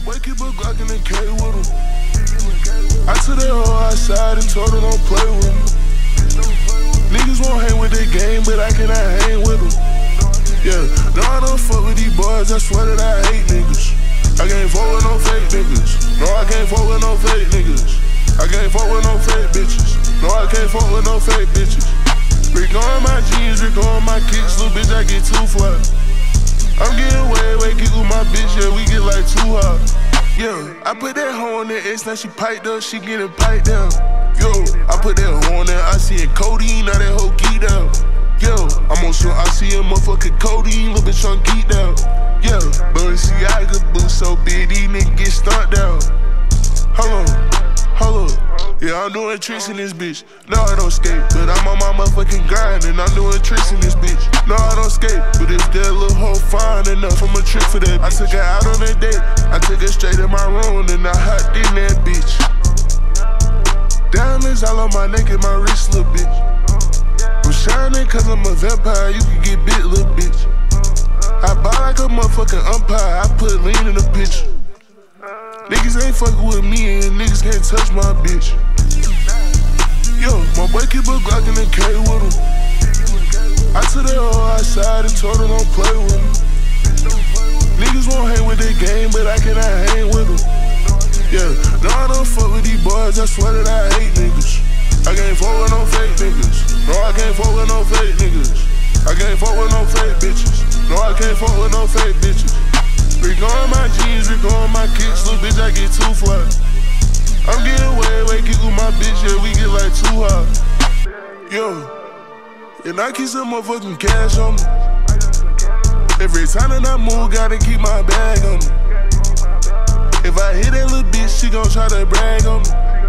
boy keep a Glock in the K with him. I took that hoe outside and told her don't play with him. Niggas won't hang with their game, but I cannot hang with them. Yeah, no, I don't fuck with these boys, I swear that I hate niggas. I can't fuck with no fake niggas. No, I can't fuck with no fake niggas. I can't fuck with no fake bitches. No, I can't fuck with no fake bitches. Rick on my jeans, Rick on my kicks, little bitch, I get too fly. I'm getting way, geek with my bitch, yeah, we get like too hot. Yeah, I put that hoe on that X, now she piped up, she getting piped down. Yo, I put that hoe on that, I see it codeine, now that hoe geeked out. Yo, I'm on some, I see a motherfucking codeine, little bitch on geeked out. Yeah, but see, I could boost so big, these niggas get stunned out. Hold up. Yeah, I'm doing tricks in this bitch. No, I don't skate, but I'm on my motherfucking grind and I'm doing tricks in this bitch. No, I don't skate, but if that little hoe fine enough, I'm a trick for that. I took her out on a date, I took her straight in my room and I hopped in that bitch. Diamonds all on my neck and my wrist, little bitch. I'm shining cause I'm a vampire, you can get bit, little bitch. I buy like a motherfucking umpire, I put lean in the picture. Niggas ain't fucking with me and niggas can't touch my bitch. Yo, my boy keep a Glock in the K with him. I took that hoe outside and told her don't play with him. Niggas won't hang with their game, but I cannot hang with them. Yeah, no, I don't fuck with these boys, I swear that I hate niggas. I can't fuck with no fake niggas. No, I can't fuck with no fake niggas. I can't fuck with no fake bitches. No, I can't fuck with no fake bitches. Rick on my jeans, Rick on my kicks, little bitch, I get too fly. I'm getting way, geek with my bitch, yeah, we get like too hot. Yo, and I keep some motherfucking cash on me. Every time that I move, gotta keep my bag on me. If I hit that little bitch, she gon' try to brag on me.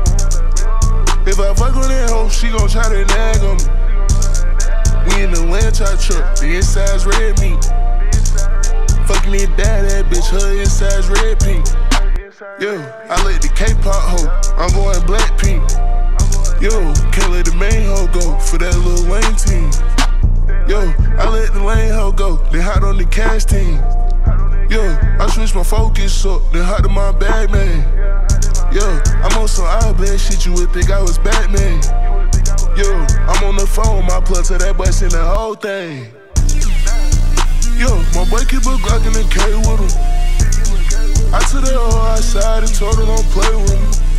If I fuck with that hoe, she gon' try to nag on me. We in the Lanchai truck, the inside's red meat. Fucking it that bitch, her inside's red pink. Yo, I let the K-pop hoe, I'm going Blackpink. Yo, can't let the main hoe go for that Lil Wayne team. Yo, I let the lane hoe go, then hot on the cash team. Yo, I switch my focus up, then hot to my bag, man. Yo, I'm on some eyeball shit, you would think I was Batman. Yo, I'm on the phone, my plug to that boy send the whole thing. Yo, my boy keep a Glock in the K with him. I took that hoe outside and told her don't play with him.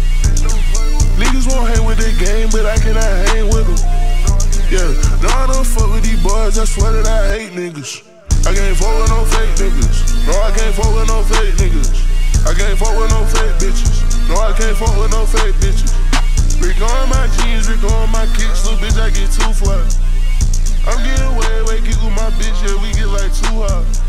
Niggas won't hang with their game, but I cannot hang with them. Yeah, no, I don't fuck with these boys, I swear that I hate niggas. I can't fuck with no fake niggas. No, I can't fuck with no fake niggas. I can't fuck with no fake bitches. No, I can't fuck with no fake bitches. Rick on my jeans, Rick on my kicks, little bitch, I get too fly. I'm getting way, geek with my bitch, yeah, we get like too hot.